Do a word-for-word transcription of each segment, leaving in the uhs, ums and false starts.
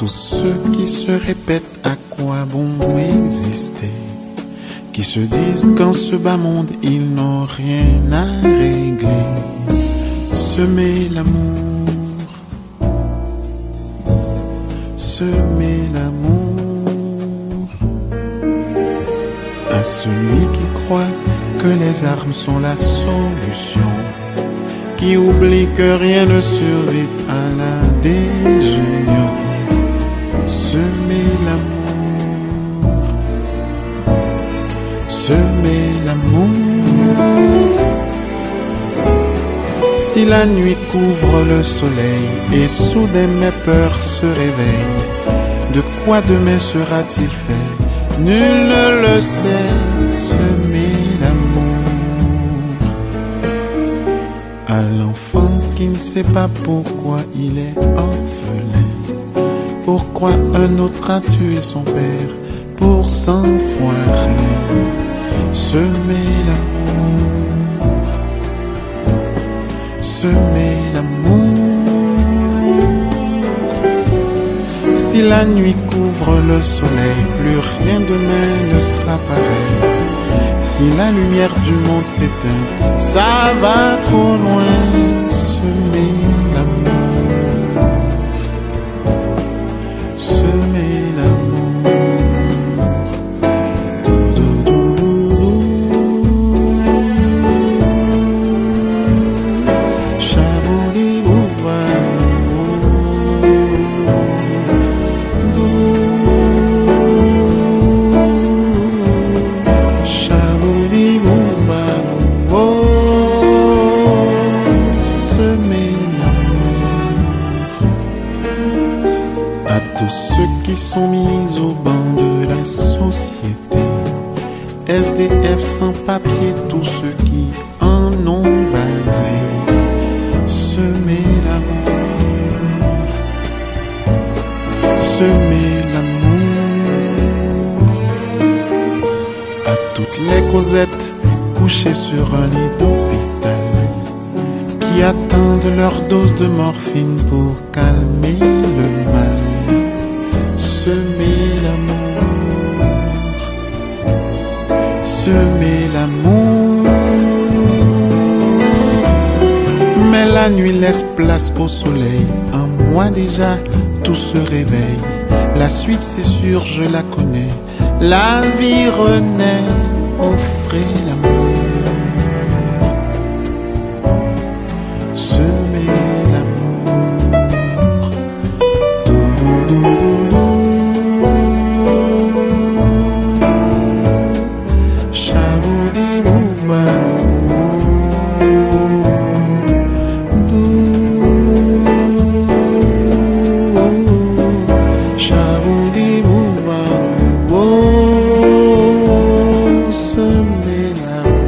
tous ceux qui se répètent à quoi bon exister, qui se disent qu'en ce bas monde ils n'ont rien à régler. Semez l'amour, semez l'amour à celui qui croit que les armes sont la solution, qui oublie que rien ne survit à la désunion. Semez l'amour, semez l'amour. Si la nuit couvre le soleil et soudain mes peurs se réveillent, de quoi demain sera-t-il fait? Nul ne le sait. Semez l'amour à l'enfant qui ne sait pas pourquoi il est orphelin, pourquoi un autre a tué son père pour cent fois rien. Semez l'amour, semez l'amour. Si la nuit couvre le soleil, plus rien demain ne sera pareil. Si la lumière du monde s'éteint, ça va trop loin. Semez l'amour, semez l'amour. Tous ceux qui sont mis au banc de la société, S D F sans papier, tous ceux qui en ont bavé. Semez l'amour, semez l'amour à toutes les Cosettes couchées sur un lit d'hôpital, qui attendent leur dose de morphine pour calmer le mal. Semez l'amour, semez l'amour. Mais la nuit laisse place au soleil. En moi déjà tout se réveille. La suite c'est sûr, je la connais. La vie renaît. Offrez l'amour. Semez l'amour.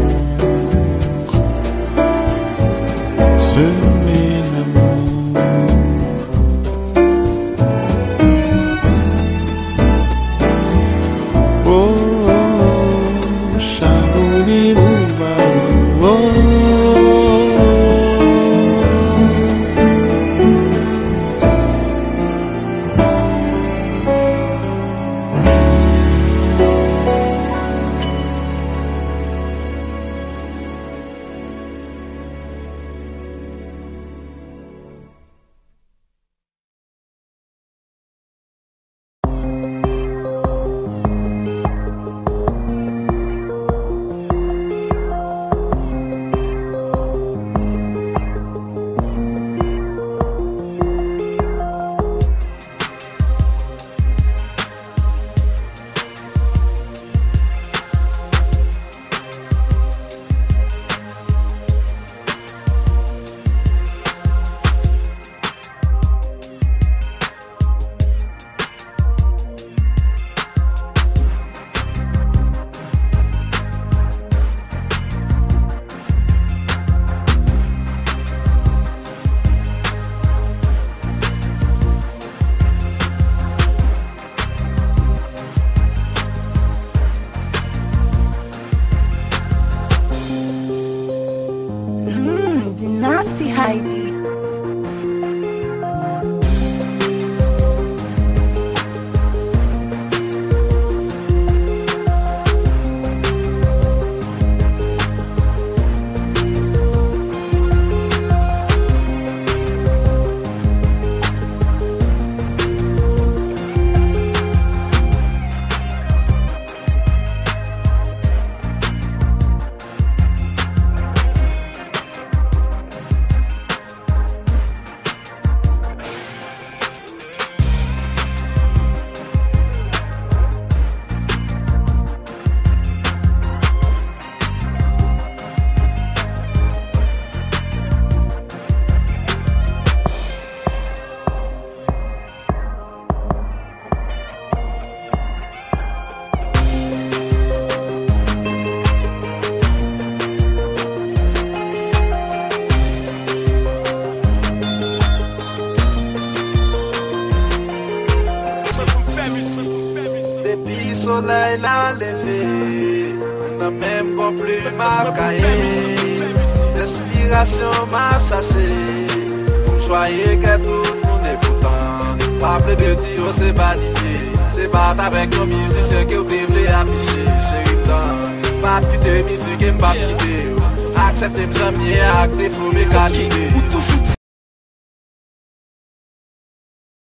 soleil l'a levé, n'a même pas plus m'a caillé. L'inspiration m'a cherché, pour choyer que tout le monde est content. Pas plus de dire c'est vanité, c'est pas avec nos musiciens que vous devez afficher. Chérie, pas quitter musique et pas quitter. Acceptez mes amis, acte faux mes qualités. Ou toujours